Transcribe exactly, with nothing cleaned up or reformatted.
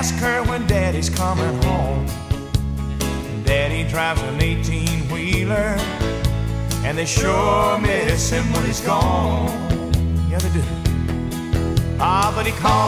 ask her when Daddy's coming home. Daddy drives an eighteen-wheeler, and they sure miss him when he's gone. Yeah, they do. Ah, but he calls